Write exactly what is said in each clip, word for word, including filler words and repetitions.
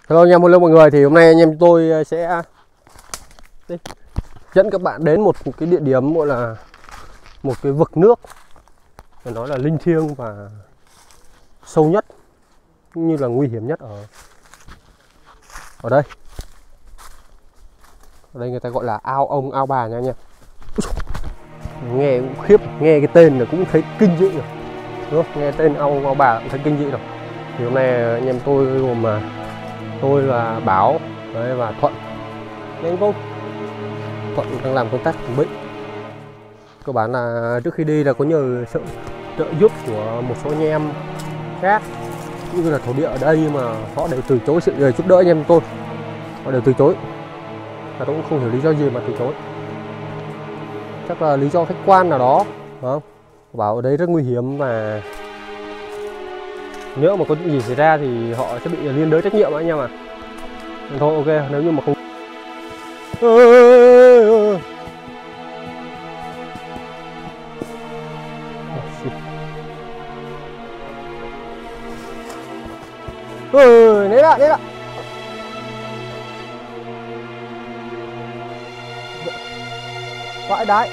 Hello anh em, hello mọi người. Thì hôm nay anh em tôi sẽ đi, dẫn các bạn đến một cái địa điểm gọi là một cái vực nước, phải nói là linh thiêng và sâu nhất cũng như là nguy hiểm nhất ở ở đây. Ở đây người ta gọi là ao ông ao bà nha anh em. Nghe cũng khiếp, nghe cái tên là cũng thấy kinh dị rồi, đúng không? Nghe tên ao ông ao bà cũng thấy kinh dị rồi. Thì hôm nay anh em tôi gồm mà tôi là Bảo đấy, và Thuận. Anh Công Thuận đang làm công tác chuẩn bị. Cơ bản là trước khi đi là có nhờ sự trợ giúp của một số anh em khác cũng như là thổ địa ở đây, nhưng mà họ đều từ chối sự giúp đỡ anh em tôi. Họ đều từ chối, và tôi cũng không hiểu lý do gì mà từ chối. Chắc là lý do khách quan nào đó, phải không? Bảo ở đây rất nguy hiểm và nếu mà có chuyện gì xảy ra thì họ sẽ bị liên đới trách nhiệm anh em ạ. À. Thôi ok, nếu như mà không ừ, đấy ạ, đấy ạ. Vãi đái.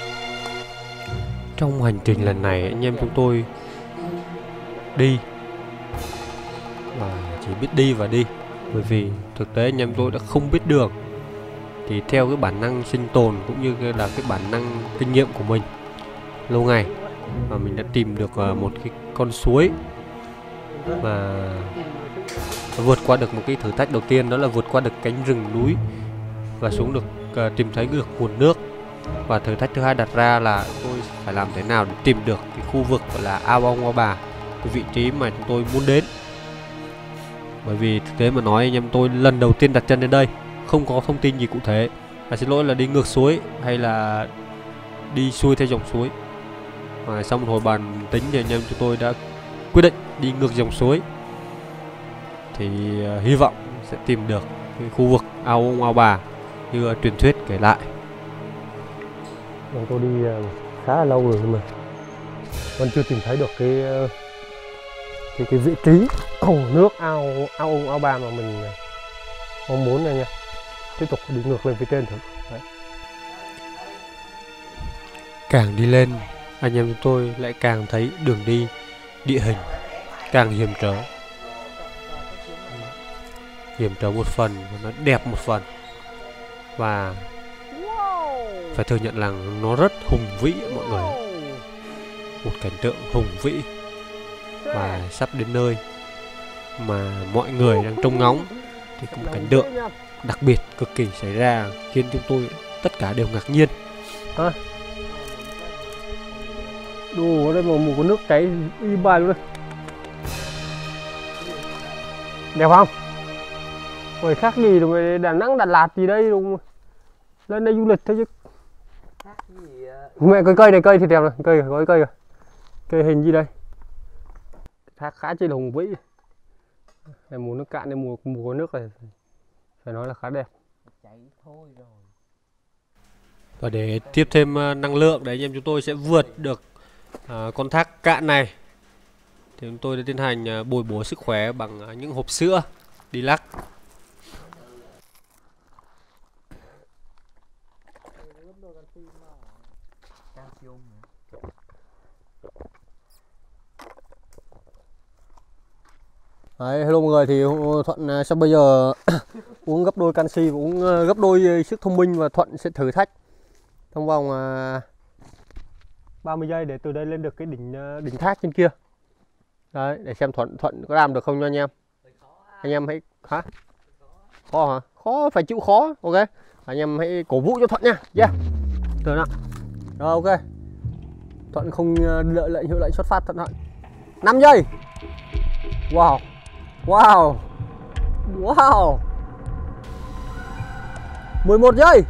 Trong hành trình lần này anh em chúng tôi đi và chỉ biết đi và đi, bởi vì thực tế anh em tôi đã không biết đường. Thì theo cái bản năng sinh tồn cũng như là cái bản năng kinh nghiệm của mình lâu ngày, và mình đã tìm được một cái con suối và vượt qua được một cái thử thách đầu tiên, đó là vượt qua được cánh rừng núi và xuống được uh, tìm thấy được nguồn nước. Và thử thách thứ hai đặt ra là tôi phải làm thế nào để tìm được cái khu vực gọi là ao ông ao bà, cái vị trí mà chúng tôi muốn đến. Bởi vì thực tế mà nói anh em tôi lần đầu tiên đặt chân đến đây, không có thông tin gì cụ thể. À, xin lỗi là đi ngược suối hay là đi xuôi theo dòng suối. Và sau một hồi bàn tính thì anh em chúng tôi đã quyết định đi ngược dòng suối. Thì uh, hy vọng sẽ tìm được cái khu vực ao ông ao bà như uh, truyền thuyết kể lại. Tôi đi khá là lâu rồi nhưng mà vẫn chưa tìm thấy được cái cái, cái vị trí hồ nước ao ao ông ao bà mà mình mong muốn này nha. Tiếp tục đi ngược lên phía trên thử. Đấy. Càng đi lên anh em chúng tôi lại càng thấy đường đi, địa hình càng hiểm trở. Hiểm trở một phần và nó đẹp một phần, và phải thừa nhận rằng nó rất hùng vĩ mọi người. Một cảnh tượng hùng vĩ và sắp đến nơi mà mọi người đang trông ngóng, thì có một cảnh tượng đặc biệt cực kỳ xảy ra khiến chúng tôi tất cả đều ngạc nhiên. À. Đồ ở đây mà một con nước cháy y bài luôn đây. Đẹp không? Rồi khác gì rồi, Đà Nẵng Đà Lạt gì đây đúng. Lên đây du lịch thôi chứ. Mẹ cái cây này, cây thì đẹp này, cây có cái cây kìa. Cây hình gì đây? Thác khá chi là hùng vĩ. Em mùa nước cạn nên mùa mùa nước này phải nói là khá đẹp. Và để tiếp thêm năng lượng để anh em chúng tôi sẽ vượt được uh, con thác cạn này, thì chúng tôi đã tiến hành uh, bồi bổ sức khỏe bằng uh, những hộp sữa đi lắc. Đấy, hello mọi người, thì Thuận sắp bây giờ uống gấp đôi canxi và uống gấp đôi sức thông minh, và Thuận sẽ thử thách trong vòng ba mươi giây để từ đây lên được cái đỉnh đỉnh thác trên kia. Đấy, để xem Thuận Thuận có làm được không nha anh em. Anh em hãy hả? Khó hả? Khó, phải chịu khó. Ok. Anh em hãy cổ vũ cho Thuận nha. Yeah. Được nào. Rồi ok. Thuận không đợi lệnh hiệu lệnh xuất phát. Thuận Thuận. năm giây. Wow. Wow. Wow. mười một giây.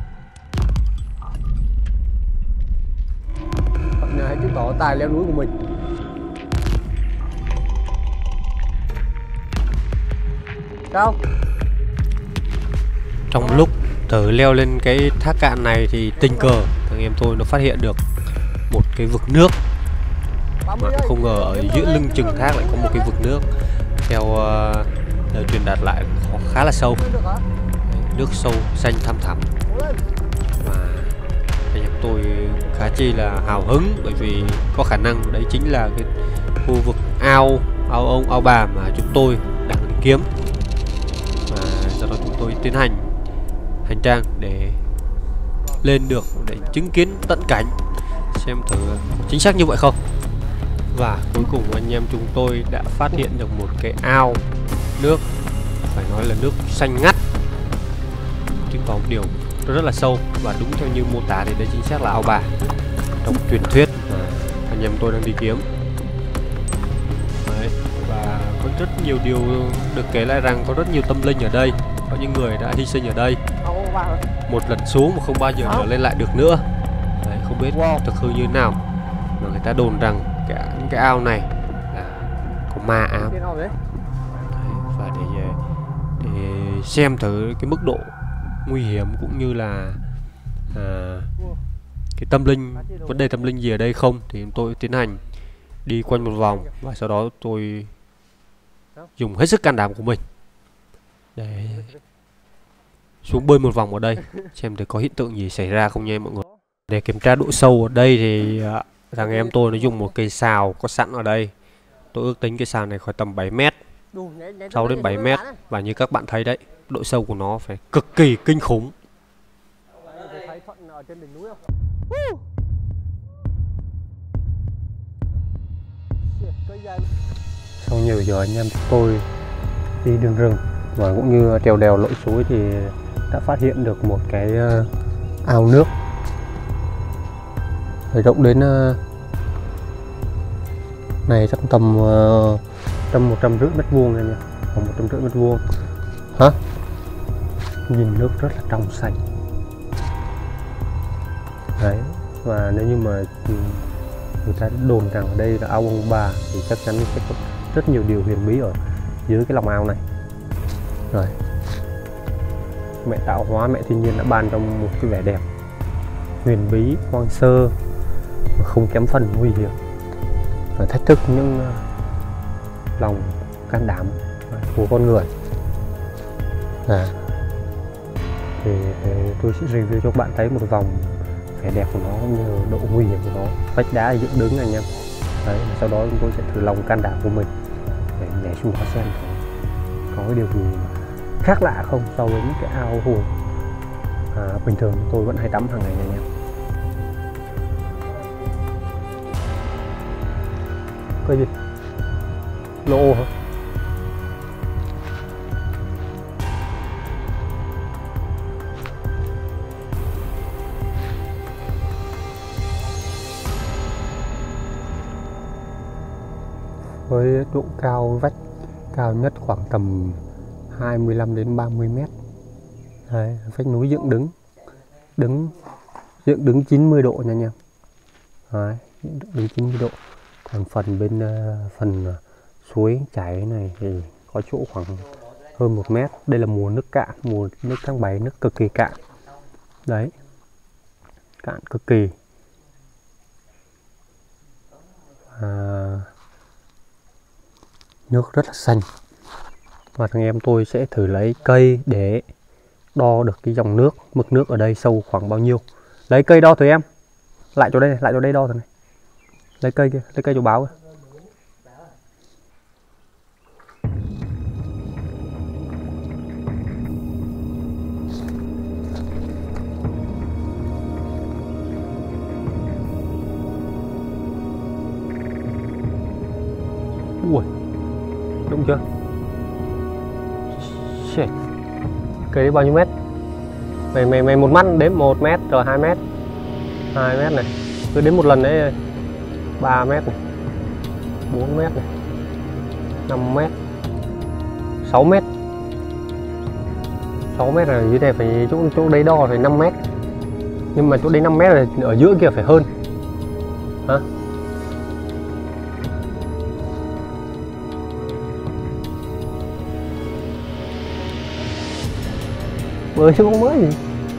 Thuận hãy chứng tỏ tài leo núi của mình. Sao? Trong lúc thử leo lên cái thác cạn này thì tình cờ thằng em tôi nó phát hiện được một cái vực nước, mà không ngờ ở giữa lưng chừng thác lại có một cái vực nước. Theo uh, lời truyền đạt lại nó khá là sâu. Nước sâu xanh thăm thẳm và anh em tôi khá chi là hào hứng, bởi vì có khả năng đấy chính là cái khu vực ao ao ông ao bà mà chúng tôi đang đi kiếm, và do đó chúng tôi tiến hành hành trang để lên được để chứng kiến tận cảnh xem thử chính xác như vậy không. Và cuối cùng anh em chúng tôi đã phát hiện được một cái ao nước, phải nói là nước xanh ngắt, nhưng có một điều rất là sâu, và đúng theo như mô tả thì đây chính xác là ao bà trong truyền thuyết mà anh em tôi đang đi kiếm. Đấy, và có rất nhiều điều được kể lại rằng có rất nhiều tâm linh ở đây, có những người đã hy sinh ở đây, một lần xuống mà không bao giờ trở lên lại được nữa. Đấy, không biết thực hư như thế nào, mà người ta đồn rằng cái, cái ao này là có ma ám. Đấy, và để, để xem thử cái mức độ nguy hiểm cũng như là à, cái tâm linh, vấn đề tâm linh gì ở đây không, thì tôi tiến hành đi quanh một vòng, và sau đó tôi dùng hết sức can đảm của mình để xuống bơi một vòng ở đây xem thử có hiện tượng gì xảy ra không nha mọi người. Để kiểm tra độ sâu ở đây thì uh, thằng em tôi nó dùng một cây sào có sẵn ở đây. Tôi ước tính cái sào này khoảng tầm bảy mét, sáu đến bảy mét, và như các bạn thấy đấy, độ sâu của nó phải cực kỳ kinh khủng. Sau nhiều giờ anh em tôi đi đường rừng và cũng như trèo đèo lội suối thì đã phát hiện được một cái uh, ao nước rộng đến uh, này chắc tầm uh, tầm một trăm rưỡi mét vuông này nha, khoảng một trăm rưỡi mét vuông. Hả? Nhìn nước rất là trong xanh. Đấy, và nếu như mà người ta đồn rằng ở đây là ao ông bà thì chắc chắn sẽ có rất nhiều điều huyền bí ở dưới cái lòng ao này. Rồi, mẹ tạo hóa, mẹ thiên nhiên đã ban trong một cái vẻ đẹp huyền bí, hoang sơ và không kém phần nguy hiểm, và thách thức những lòng can đảm của con người. À, thì, thì tôi sẽ review cho các bạn thấy một vòng vẻ đẹp của nó cũng như độ nguy hiểm của nó. Vách đá dựng đứng anh em. Đấy, sau đó chúng tôi sẽ thử lòng can đảm của mình để nhảy xuống đó xem có cái điều gì khác lạ không so với những cái ao hồ à, bình thường tôi vẫn hay tắm hàng ngày này anh em. Cái gì? Lô hả? Với độ cao vách cao nhất khoảng tầm hai mươi lăm đến ba mươi mét. Đấy, vách núi dựng đứng đứng dựng đứng chín mươi độ nha anh em. Đấy, đứng chín mươi độ. Còn phần bên uh, phần uh, suối chảy này thì có chỗ khoảng hơn một mét. Đây là mùa nước cạn, mùa nước tháng bảy, nước cực kỳ cạn. Đấy, cạn cực kỳ. À, nước rất là xanh. Và thằng em tôi sẽ thử lấy cây để đo được cái dòng nước, mực nước ở đây sâu khoảng bao nhiêu. Lấy cây đo thử em. Lại chỗ đây này, lại chỗ đây đo thử này. Lấy cây kia, lấy cây cho báo kìa. Ui, đúng chưa? Shit. Cây đấy bao nhiêu mét? Mày mày mày một mắt đếm một mét rồi hai mét, hai mét này, cứ đếm một lần đấy, ba mét này, bốn mét này, năm mét, sáu mét, sáu mét là dưới này phải chỗ chỗ đấy đo phải năm mét, nhưng mà chỗ đấy năm mét là ở giữa kia phải hơn, hả? Bơi chứ không mới gì.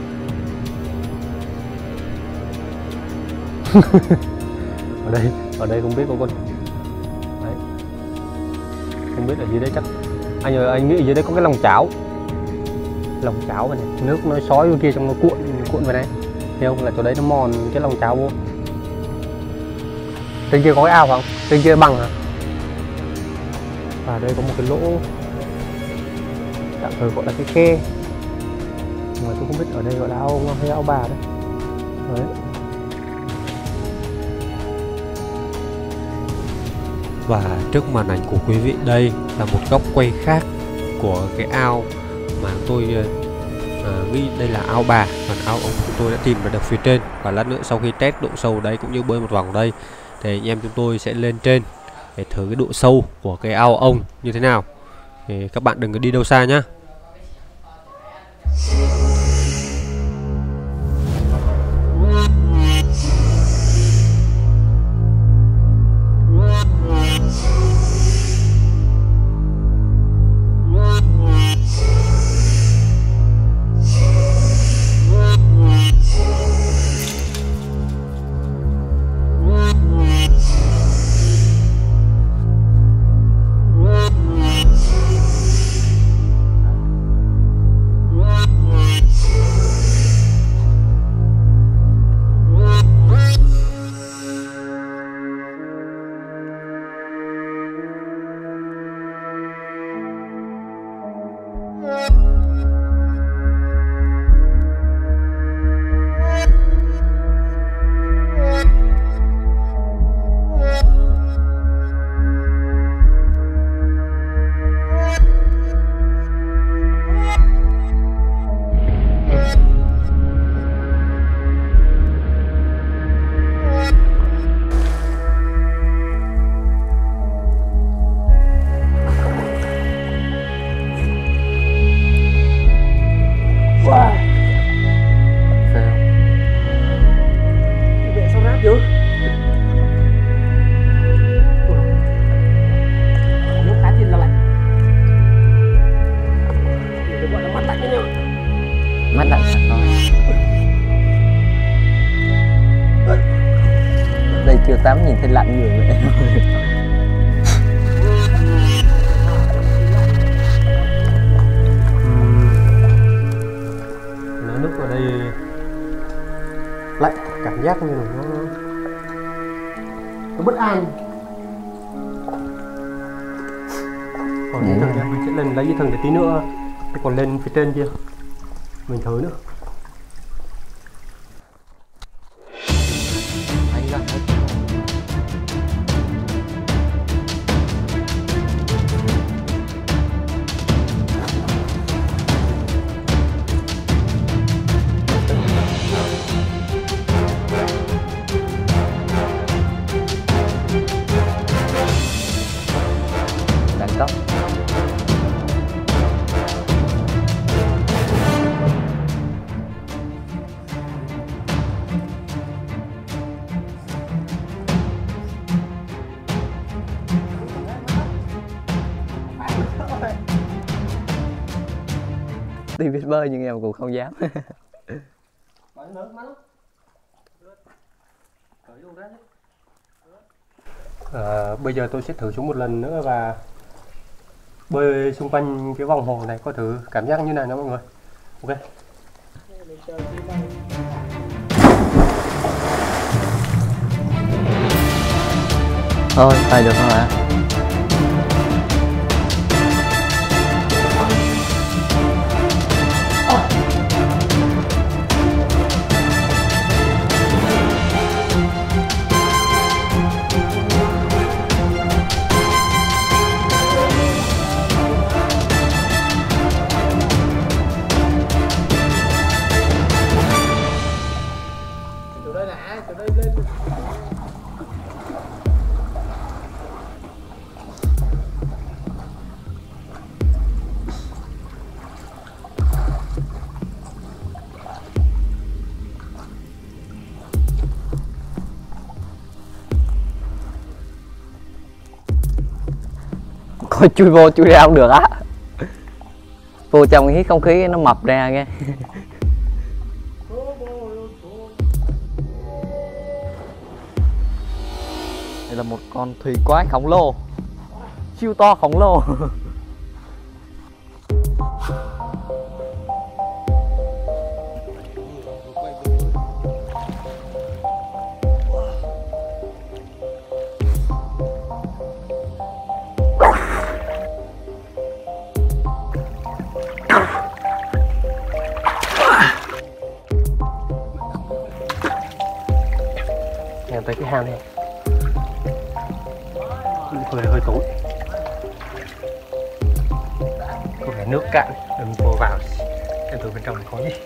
Ở đây, ở đây không biết có con. Đấy. Không biết ở dưới đấy chắc. Anh ơi, anh nghĩ ở dưới đấy có cái lòng chảo. lồng cháo này, nước nó sói bên kia trong nó cuộn cuộn vào đây, thấy không, là chỗ đấy nó mòn cái lồng cháo vô. Trên kia có cái ao không? Trên kia bằng hả? Và đây có một cái lỗ tạm thời gọi là cái khe, mà tôi không biết ở đây gọi là ao hay ao bà đấy. Đấy. Và trước màn ảnh của quý vị đây là một góc quay khác của cái ao mà tôi uh, nghĩ đây là ao bà, còn ao ông chúng tôi đã tìm được phía trên. Và lát nữa sau khi test độ sâu đấy cũng như bơi một vòng đây thì anh em chúng tôi sẽ lên trên để thử cái độ sâu của cái ao ông như thế nào. Thì các bạn đừng có đi đâu xa nhá. Mắt lạnh sạch rồi. Đây chưa tắm nhìn thấy lạnh người vậy. Nó nước ở đây lạnh, cảm giác như là nó nó bất an. Còn dây thừng mình sẽ lên lấy dây thừng để tí nữa còn lên phía trên kia mình thử nữa. Anh ra hết. Đẳng cấp. Tuy biết bơi nhưng em cũng không dám. À, bây giờ tôi sẽ thử xuống một lần nữa và bơi xung quanh cái vòng hồ này, có thử cảm giác như này nha mọi người. Ok. Thôi, tay được không ạ? Coi chui vô chui ra không được á. Vô trong hít không khí nó mập ra nghe. Đây là một con thủy quái khổng lồ, siêu to khổng lồ. hang này. Hơi hơi tối. Có vẻ nước cạn, đừng vô vào xem từ bên trong này có gì.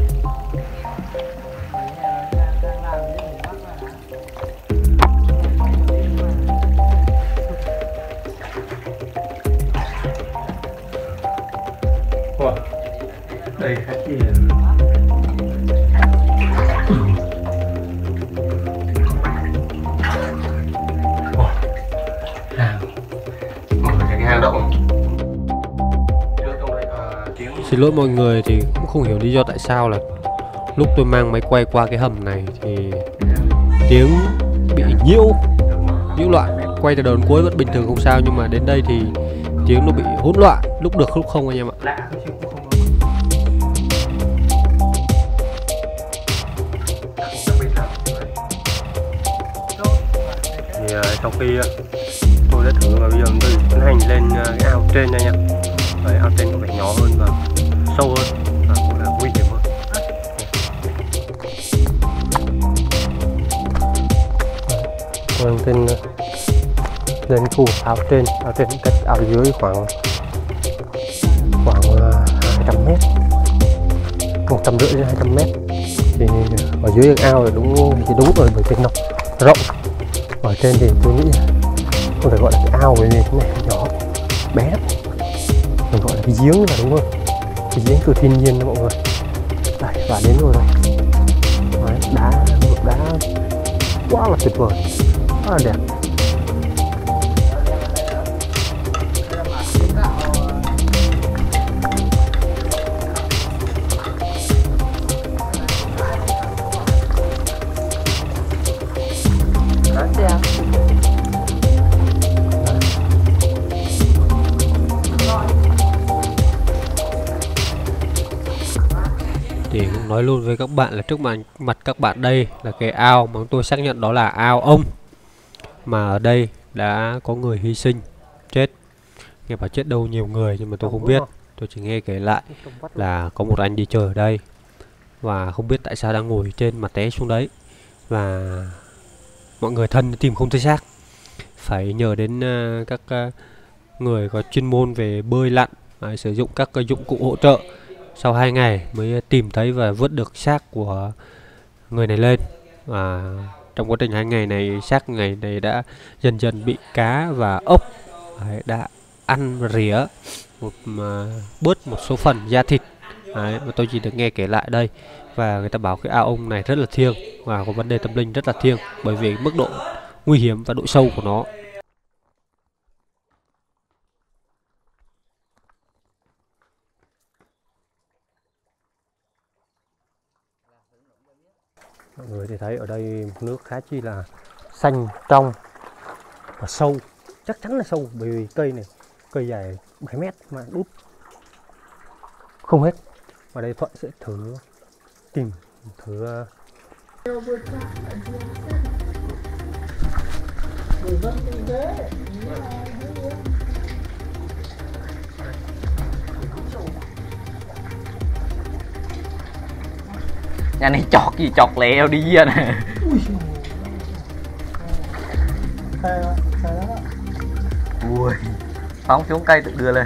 Wow. Đây cái gì? Xin lỗi mọi người, thì cũng không hiểu lý do tại sao là lúc tôi mang máy quay qua cái hầm này thì tiếng bị nhiễu nhiễu loạn. Quay từ đầu đến cuối vẫn bình thường không sao, nhưng mà đến đây thì tiếng nó bị hỗn loạn, lúc được lúc không anh em ạ. Thì uh, sau khi uh, tôi đã thử và bây giờ tôi tiến hành lên uh, cái ao trên này nha. Đấy, ao trên có vẻ nhỏ hơn và sâu hơn và cũng là nguy hiểm hơn. Tôi trên lên khu ao trên, ao trên cách ao dưới khoảng khoảng uh, hai trăm mét, một trăm rưỡi đến hai trăm mét. Thì ở dưới ao thì đúng thì đúng rồi, bởi vì nó rộng. Ở trên thì tôi nghĩ không thể gọi là cái ao, bởi vì cái này nhỏ bé lắm, mình gọi là cái giếng là đúng không, cái giếng từ thiên nhiên đó mọi người. Đây, và đến rồi đây. Đấy, đá vực đá quá là tuyệt vời, rất là đẹp. Thì cũng nói luôn với các bạn là trước mặt, mặt các bạn đây là cái ao mà tôi xác nhận đó là ao ông. Mà ở đây đã có người hy sinh, chết. Nghe bảo chết đâu nhiều người nhưng mà tôi không biết. Tôi chỉ nghe kể lại là có một anh đi chơi ở đây và không biết tại sao đang ngồi trên mà té xuống đấy. Và mọi người thân tìm không thấy xác, phải nhờ đến uh, các uh, người có chuyên môn về bơi lặn, uh, sử dụng các uh, dụng cụ hỗ trợ. Sau hai ngày mới tìm thấy và vớt được xác của người này lên. Và trong quá trình hai ngày này, xác người này đã dần dần bị cá và ốc đấy, đã ăn và rỉa một uh, bớt một số phần da thịt. Đấy, và tôi chỉ được nghe kể lại đây. Và người ta bảo cái ao ông này rất là thiêng và có vấn đề tâm linh rất là thiêng, bởi vì mức độ nguy hiểm và độ sâu của nó. Mọi người thì thấy ở đây nước khá chi là xanh trong và sâu, chắc chắn là sâu, bởi vì cây này cây dài bảy mét mà đút không hết. Và đây Thuận sẽ thử tìm thử nhà này chọt gì chọt lẹo đi ra nè. Ui, phóng xuống cây tự đưa lên.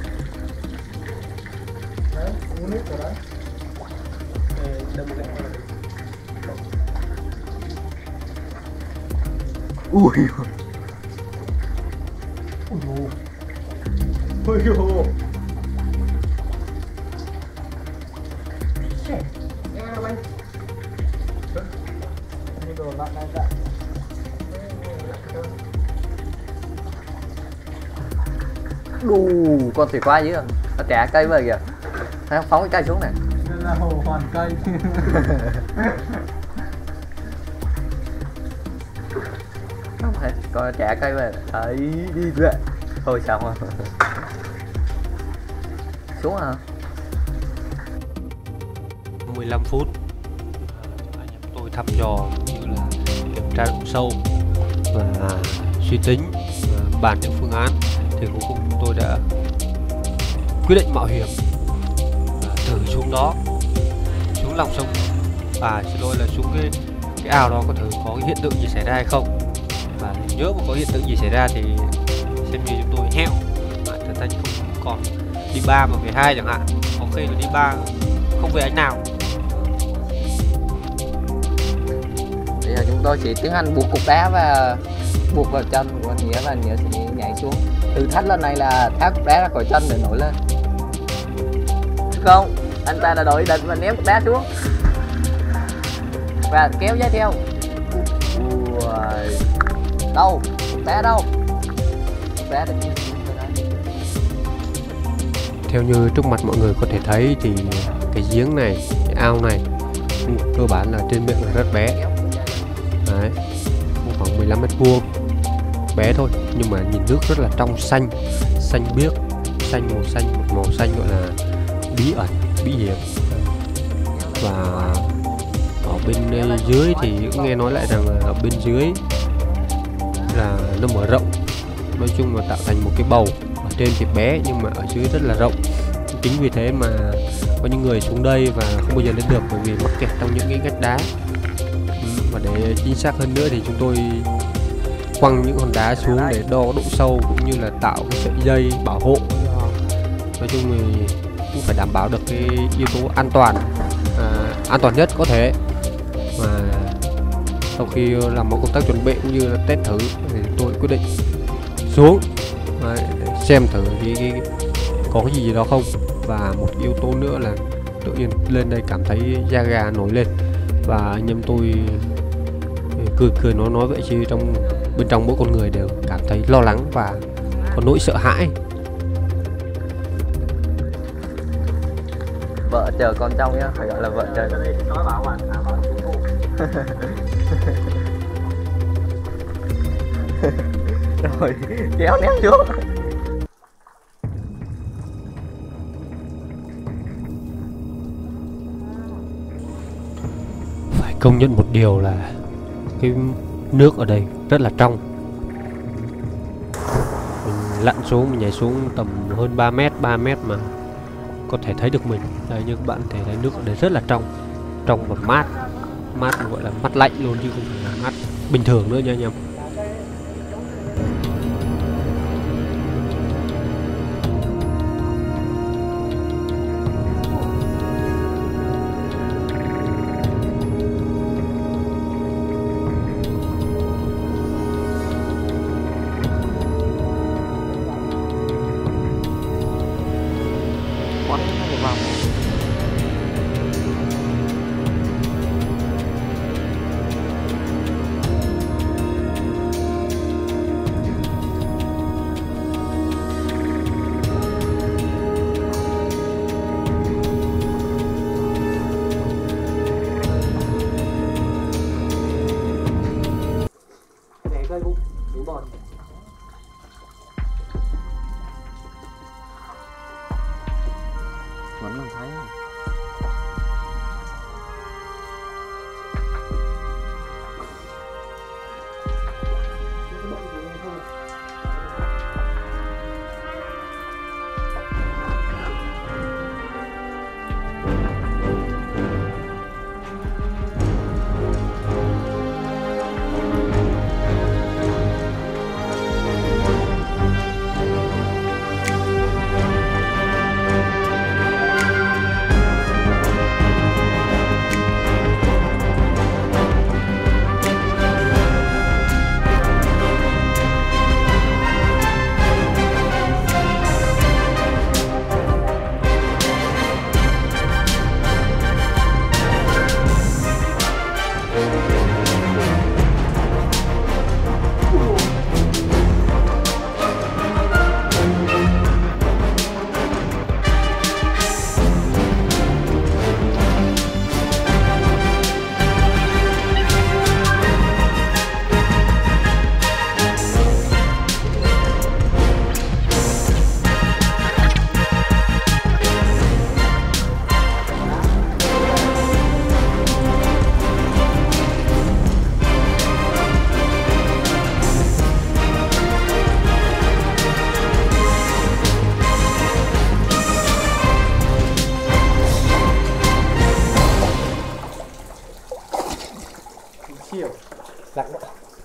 Ui ui ui đù, con thủy qua dưới rồi, nó trả cây về kìa, thấy không, phóng cái cây xuống này. đây là hồ hoàn cây. Không phải, con trả cây về, thấy đi về, thôi xong rồi. Xuống hả? mười lăm phút anh em tôi thăm dò như là kiểm tra độ sâu và suy tính và bàn những phương án, thì cuối cùng tôi đã quyết định mạo hiểm và thử xuống đó, xuống lòng sông, à xin lỗi là xuống cái cái ao đó có thể có cái hiện tượng gì xảy ra hay không, và nếu mà có hiện tượng gì xảy ra thì xem như chúng tôi hẹo, à, thật ra không còn đi ba mà về hai chẳng hạn, có khi là đi ba không về anh nào. Bây giờ chúng tôi chỉ tiến hành buộc cục đá và buộc vào chân của anh Nghĩa, và anh Nghĩa sẽ nhảy xuống. Thử thách lần này là tháo cục đá ra khỏi chân để nổi lên. Không, anh ta đã đổi ý định và ném cục đá xuống và kéo dây theo. Ui. Đâu? Cục đá đâu? Cục đá để... Theo như trước mặt mọi người có thể thấy thì cái giếng này, cái ao này cơ bản là trên miệng là rất bé. Đấy, khoảng mười lăm mét vuông, bé thôi, nhưng mà nhìn nước rất là trong xanh, xanh biếc, xanh màu xanh, một màu xanh gọi là bí ẩn, bí hiểm. Và ở bên dưới thì cũng nghe nói lại rằng là ở bên dưới là nó mở rộng, nói chung là tạo thành một cái bầu. Ở trên thì bé nhưng mà ở dưới rất là rộng, chính vì thế mà có những người xuống đây và không bao giờ lên được, bởi vì mắc kẹt trong những cái ngách đá. Và để chính xác hơn nữa thì chúng tôi quăng những hòn đá xuống để đo độ sâu cũng như là tạo cái sợi dây bảo hộ. Nói chung thì cũng phải đảm bảo được cái yếu tố an toàn, à, an toàn nhất có thể. Và sau khi làm một công tác chuẩn bị cũng như là test thử thì tôi quyết định xuống để xem thử cái, cái có cái gì, gì đó không. Và một yếu tố nữa là tự nhiên lên đây cảm thấy da gà nổi lên, và anh em tôi cười cười nói nói vậy chứ trong bên trong mỗi con người đều cảm thấy lo lắng và có nỗi sợ hãi. Vợ chờ con trong nhá, phải gọi là vợ chờ. Rồi kéo ném xuống. Phải công nhận một điều là cái nước ở đây rất là trong. Mình lặn xuống, mình nhảy xuống tầm hơn ba mét, ba mét mà có thể thấy được mình. Đây, như các bạn thể thấy nước ở đây rất là trong, trong và mát, mát gọi là mát lạnh luôn chứ không phải là mát bình thường nữa nha anh em. Vẫn còn thấy.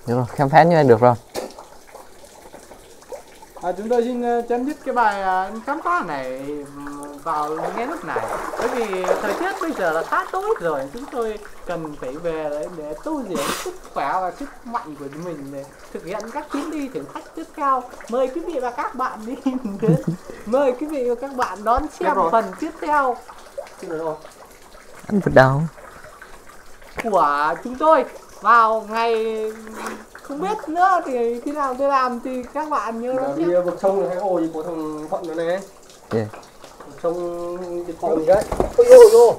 Được rồi, khám phá như này được rồi. À, chúng tôi xin uh, chấm dứt cái bài uh, khám phá này vào ngay lúc này, bởi vì thời tiết bây giờ là khá tối rồi, chúng tôi cần phải về để, để tu dưỡng sức khỏe và sức mạnh của mình để thực hiện các chuyến đi thử thách tiếp theo. Mời quý vị và các bạn đi mời quý vị và các bạn đón xem phần tiếp theo Anh vượt đầu của chúng tôi vào ngày không biết nữa thì khi nào tôi làm thì các bạn nhớ đón đi xem. vực sông hay hồ gì của thằng Thuận nữa này. Yeah. Sông cái con gì đấy. Ôi ôi ôi.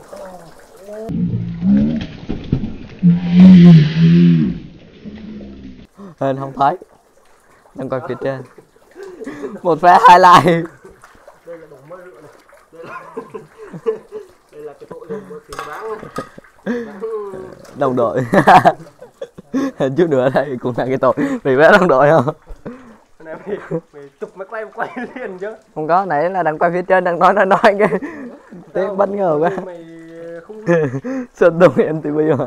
Hên không thấy, đang coi phía trên. Một pha highlight. Đây là đổ mơ rượu này. Đây là đây là cái tội lỗi của phim váng này. Đồng đội. Chút nữa đây cũng là cái tội vì vé đồng đội không? Này mày, mày chụp máy quay quay liền chứ. Không có, nãy là đang quay phía trên đang nói nói nói cái tiếng bất ngờ quá. Mày không Sơn Tùng em tê vê mà.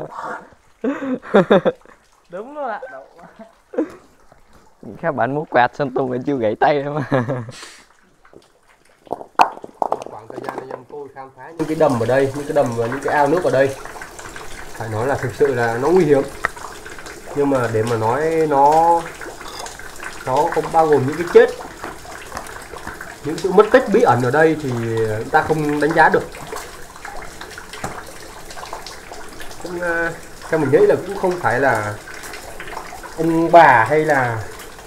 Đúng rồi ạ. Các bạn muốn quạt Sơn Tùng em chưa gãy tay đâu mà. khoảng thời gian này em tôi khám phá những cái đầm ở đây, những cái đầm và những cái ao nước ở đây, phải nói là thực sự là nó nguy hiểm. Nhưng mà để mà nói nó nó không bao gồm những cái chết, những sự mất tích bí ẩn ở đây thì chúng ta không đánh giá được. Cũng uh, theo mình nghĩ là cũng không phải là ông bà hay là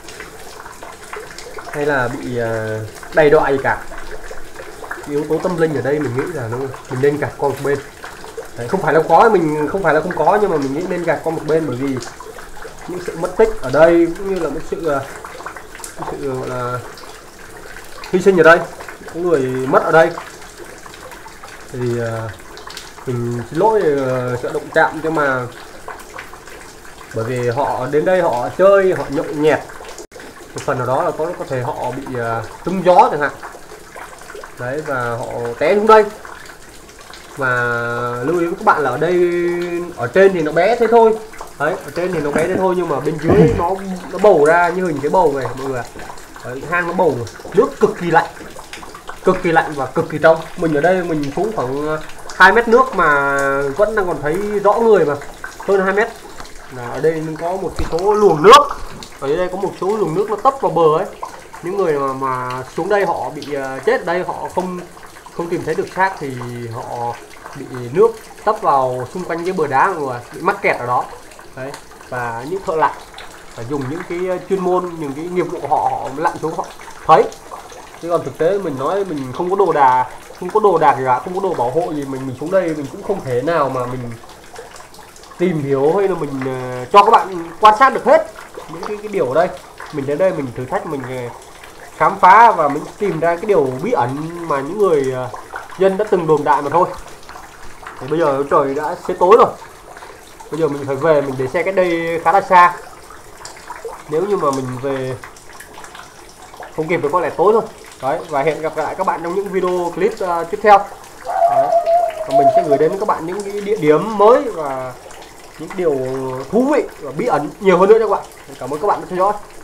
hay là bị uh, đầy đọa gì cả. Cái yếu tố tâm linh ở đây mình nghĩ là nó mình nên gạt qua một bên. Đấy, không phải là có, mình không phải là không có, nhưng mà mình nghĩ nên gạt qua một bên, bởi vì những sự mất tích ở đây cũng như là cái sự cái sự gọi là hy sinh ở đây, có người mất ở đây thì uh, mình xin lỗi uh, sẽ động chạm, nhưng mà bởi vì họ đến đây họ chơi, họ nhậu nhẹt, một phần nào đó là có có thể họ bị uh, trúng gió chẳng hạn đấy, và họ té xuống đây. Và lưu ý với các bạn là ở đây, ở trên thì nó bé thế thôi đấy, ở trên thì nó bé thế thôi, nhưng mà bên dưới nó nó bầu ra như hình cái bầu này mọi người ạ. Đấy, hang nó bầu, nước cực kỳ lạnh, cực kỳ lạnh và cực kỳ trong. Mình ở đây mình cũng khoảng hai mét nước mà vẫn đang còn thấy rõ người, mà hơn hai mét. Là ở đây có một cái số luồng nước, ở đây có một số luồng nước nó tấp vào bờ ấy. Những người mà, mà xuống đây họ bị uh, chết ở đây, họ không không tìm thấy được xác thì họ bị nước tấp vào xung quanh cái bờ đá mọi người, bị mắc kẹt ở đó đấy. Và những thợ lặn phải dùng những cái chuyên môn, những cái nghiệp vụ của họ, họ lặn xuống họ thấy. Chứ còn thực tế mình nói mình không có đồ đà, không có đồ đạc gì cả, không có đồ bảo hộ gì, mình mình xuống đây mình cũng không thể nào mà mình tìm hiểu hay là mình uh, cho các bạn quan sát được hết những cái, cái điều ở đây. Mình đến đây mình thử thách, mình uh, khám phá và mình tìm ra cái điều bí ẩn mà những người uh, dân đã từng đồn đại mà thôi. Thì bây giờ trời đã xế tối rồi, bây giờ mình phải về, mình để xe cách đây khá là xa. Nếu như mà mình về không kịp thì có lẽ tối thôi đấy. Và hẹn gặp lại các bạn trong những video clip uh, tiếp theo đấy. Và mình sẽ gửi đến các bạn những cái địa điểm mới và những điều thú vị và bí ẩn nhiều hơn nữa cho các bạn. Cảm ơn các bạn đã theo dõi.